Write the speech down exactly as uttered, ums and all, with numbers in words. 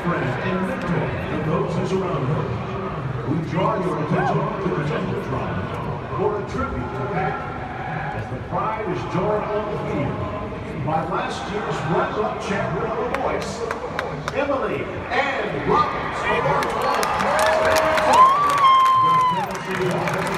friend and mentor to those who surround her. We draw your attention to the Jumbotron for a tribute to Pat as the pride is joined on the field by last year's runner-up champion of the voice, Emily Ann Roberts.